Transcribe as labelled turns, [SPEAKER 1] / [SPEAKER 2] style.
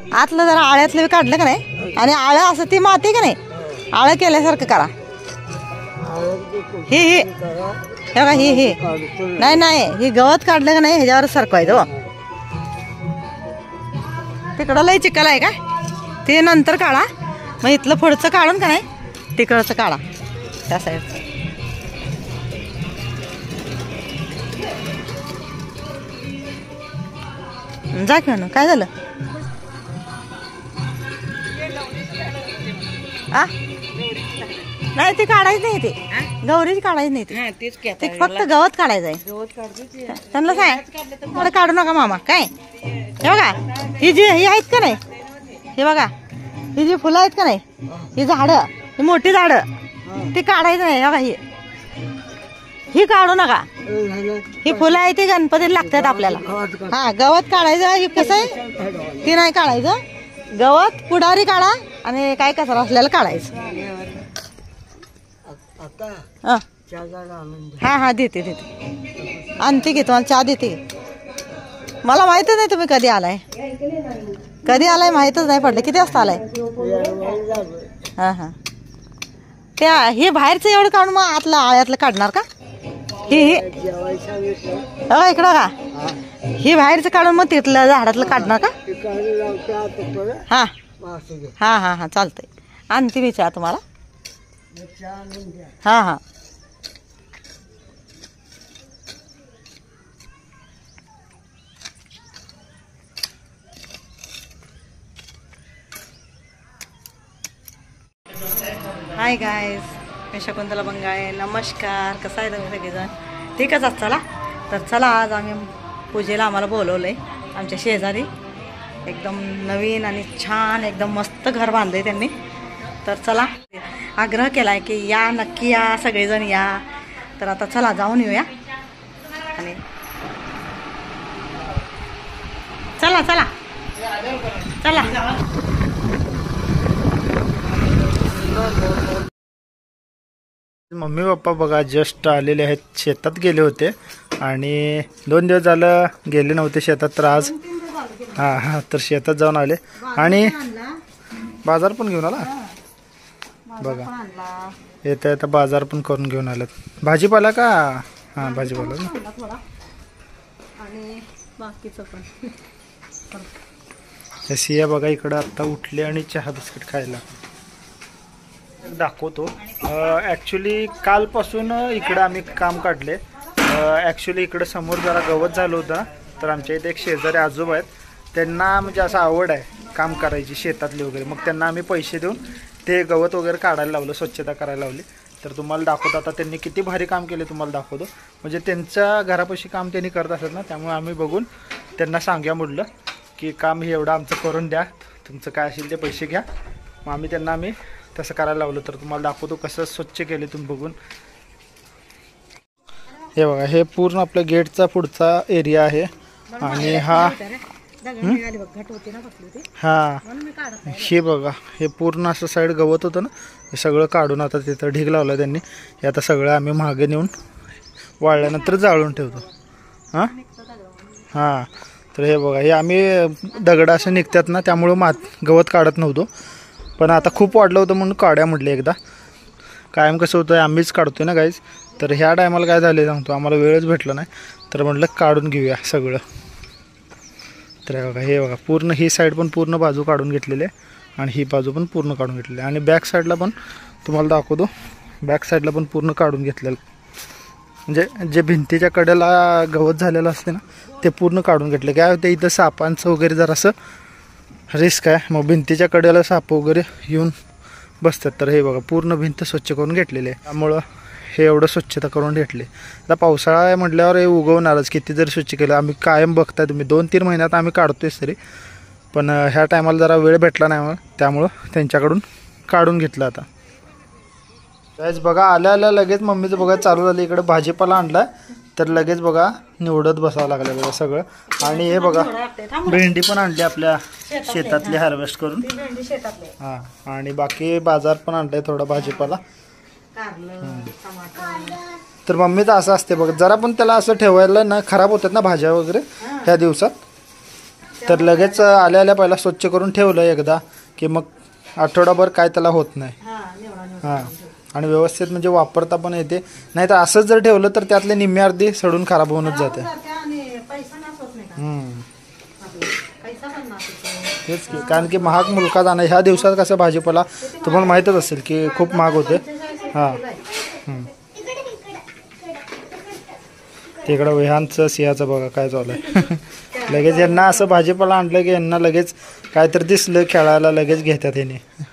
[SPEAKER 1] आतलं जरा आळ्यातलं बी काढलं का नाही आणि आळं असं ती माती का नाही आळं केल्यासारखं करा. ही ही हे बघा ही नाही नाही ही गवत काढलं का नाही ह्याच्यावर सरकवायचं. तिकडं लय चिखल आहे का ते नंतर काढा. मग इथलं पुढचं काढून का नाही तिकडचं काढा त्या साईडचं. जा की म्हणून काय झालं आ नाही ते काढायचं नाही ते गौरीच काढायचं नाही ते फक्त गवत काढायचं आहे. त्यांना सांग मला काढू नका मामा काय. हे बघा ही जी ही आहेत का नाही हे बघा ही जी फुलं आहेत का नाही ही झाडं ही मोठी झाडं ती काढायचं नाही. बघा ही काढू नका. ही फुलं आहे ती गणपतीला लागतात आपल्याला. हा गवत काढायचं. हे कसं आहे ती नाही काढायचं. गवत पुढारी काढा आणि काय कचरा असलेलं काढायचं. हा हा देते देते आणते की तुम्हाला चहा देते. मला माहितच नाही तुम्ही कधी आलाय माहितच नाही पडलं. किती वाजता आलाय. हा हा त्या हे बाहेरचं एवढं काढून मग आतलं आळ्यातलं काढणार का. ही इकडं का ही बाहेरचं काढून मग तिथलं झाडातलं काढणार का. हा हा हा हा चालतंय आणते मी चहा तुम्हाला. हा हा हाय गायज मी शकुंतला बंगाळे. नमस्कार. कसं आहे तुम्ही सगळेजण ठीकच आहात. चला तर चला आज आम्ही पूजेला आम्हाला बोलवलं आहे आमच्या शेजारी. एकदम नवीन आणि छान एकदम मस्त घर बांधलं आहे त्यांनी. तर चला आग्रह केला आहे की या नक्की या सगळेजण या. तर आता चला जाऊन येऊया आणि चला चला चला.
[SPEAKER 2] मम्मी पप्पा बघा जस्ट आलेले आहेत. शेतात गेले होते आणि 2 दिवस झालं गेले नव्हते शेतात. तर आज हां तर शेतात जाऊन आले आणि बाजार पण घेऊन आला बघा. येता येता बाजार पण करून घेऊन आलेत. भाजीपाला का. हां भाजीपाला ना
[SPEAKER 1] आणि बाकीचं पण.
[SPEAKER 2] सिया बघा इकडं आत्ता उठले आणि चहा बिस्किट खायला. दाखवतो. ॲक्च्युली कालपासून इकडं आम्ही काम काढले. ॲक्च्युली इकडं समोर जरा गवत झालं होतं. तर आमच्या इथे एक शेजारी आजोबा आहेत. त्यांना म्हणजे असं आवड आहे काम करायची शेतातली वगैरे. मग त्यांना आम्ही पैसे देऊन ते गवत वगैरे काढायला लावलं स्वच्छता करायला लावली. तर तुम्हाला दाखवतो आता त्यांनी किती भारी काम केले तुम्हाला दाखवतो. म्हणजे त्यांच्या घरापाशी काम त्यांनी करत असतात ना त्यामुळे आम्ही बघून त्यांना सांगूया म्हटलं की काम हे एवढं आमचं करून द्या तुमचं काय असेल ते पैसे घ्या. मग आम्ही तसं करायला लावलं. तर तुम्हाला दाखवतो कसं स्वच्छ केले तुम्ही बघून. हे बघा हे पूर्ण आपल्या गेटचा पुढचा एरिया आहे आणि हा हे बघा हे पूर्ण असं साईड गवत होतं ना हे सगळं काढून आता तिथं ढीग लावला त्यांनी. हे आता सगळं आम्ही मागे नेऊन वाळल्यानंतर जाळून ठेवतो. हां तर हे बघा हे आम्ही दगड असे निघतात ना त्यामुळं गवत काढत नव्हतो. पण आता खूप वाढलं होतं म्हणून काढ्या म्हटलं एकदा. कायम कसं होतं आम्हीच काढतोय ना गाईज. तर ह्या टायमाला काय झालं सांगतो आम्हाला वेळच भेटला नाही. तर म्हटलं काढून घेऊया सगळं. तर बघा हे बघा पूर्ण ही साईड पण पूर्ण बाजू काढून घेतलेली आहे आणि ही बाजू पण पूर्ण काढून घेतलेली आहे. आणि बॅक साईडला पण तुम्हाला दाखवतो. बॅक साईडला पण पूर्ण काढून घेतलेलं. म्हणजे जे भिंतीच्या कडेला गवत झालेलं असते ना ते पूर्ण काढून घेतलं. काय होतं इथं सापांचं वगैरे जरासं रिस्क आहे. मग भिंतीच्या कडेला साप वगैरे येऊन बसतात. तर हे बघा पूर्ण भिंत स्वच्छ करून घेतलेली आहे. त्यामुळं हे एवढं स्वच्छता करून घेतले. आता पावसाळा आहे म्हटल्यावर हे उगवणारच. किती जरी स्वच्छ केलं आम्ही कायम बघताय तुम्ही 2-3 महिन्यात आम्ही काढतोयच तरी. पण ह्या टायमाला जरा वेळ भेटला नाही त्यामुळं त्यांच्याकडून काढून घेतलं. आता गाईज बघा आल्या लगेच मम्मीचं बघा चालू झालं. इकडे भाजीपाला आणला तर लगेच बघा निवडत बसावं लागलं बघा सगळं. आणि हे बघा भेंडी पण आणली आपल्या शेतातली हार्वेस्ट करून. हां आणि बाकी बाजार पण आणलाय थोडा भाजीपाला. तर मम्मीचं असं असते बघ जरा पण त्याला असं ठेवायला ना खराब होतात ना भाज्या वगैरे ह्या दिवसात. तर लगेच आल्या आल्या पहिला स्वच्छ करून ठेवलं एकदा की मग आठवडाभर काय त्याला होत नाही. हां आणि व्यवस्थित म्हणजे वापरता पण येते. नाही तर असंच जर ठेवलं तर त्यातले निम्मे अर्धी सडून खराब होऊनच जाते. तेच की कारण की महाग मुलका जाणं ह्या दिवसात कसं भाजीपाला तुम्हाला माहीतच असेल की खूप महाग होते. हां तिकडं विहानचं सिंहाचं बघा काय चालू आहे. लगेच यांना असं भाजीपाला आणलं की यांना लगेच काहीतरी दिसलं खेळायला लगेच घेतात ह्याने.